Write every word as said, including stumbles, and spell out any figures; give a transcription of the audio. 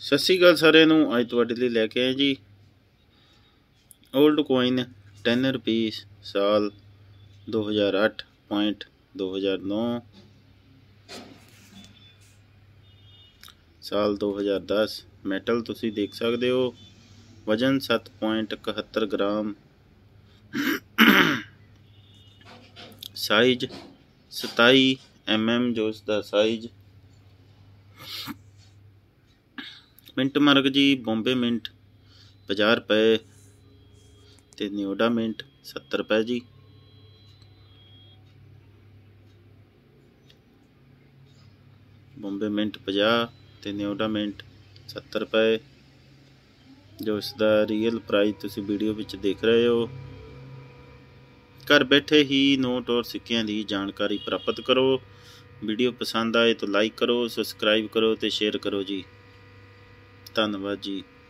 सत श्री अकाल सारिਆਂ ਨੂੰ। ਅੱਜ ਤੁਹਾਡੇ ਲਈ ਲੈ ਕੇ ਆਏ ਜੀ ओल्ड कोइन टेन रुपीस साल दो हज़ार अठ पॉइंट दो हज़ार नौ साल दो हज़ार दस मैटल तुसी देख सकते हो। वजन सत्त पॉइंट इकहत्तर ग्राम, साइज सताई एम एम जो इसका साइज। मिंट मार्क जी बॉम्बे मिंट पचास रुपए ते न्योडा मिंट सत्तर रुपए जी। बॉम्बे मिंट पचास ते न्योडा मिंट सत्तर रुपए जो इसका रियल प्राइस तुसी वीडियो विच देख रहे हो। घर बैठे ही नोट और सिक्कियां की जानकारी प्राप्त करो। वीडियो पसंद आए तो लाइक करो, सबसक्राइब करो तो शेयर करो जी। धन्यवाद जी।